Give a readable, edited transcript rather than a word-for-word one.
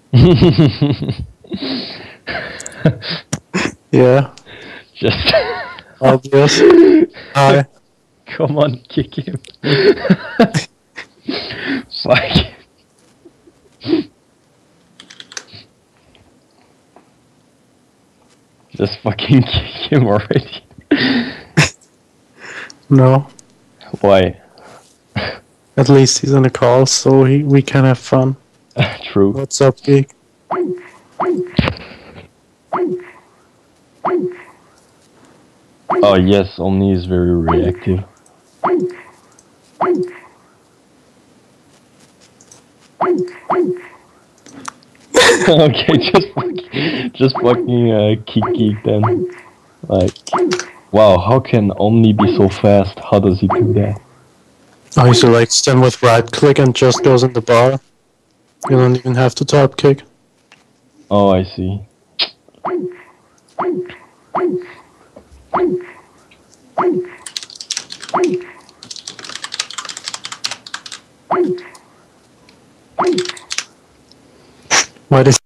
Yeah. Just Obvious. Hi. come on, kick him. Fuck. Just fucking kick him already. No. Why? At least he's on a call, so we can have fun. True. What's up, geek? Oh yes, Omni is very reactive. Okay, just fucking kick geek then. Like, wow, how can Omni be so fast? How does he do that? Oh, he selects them with right click and just goes in the bar. You don't even have to top kick. Oh, I see. Why did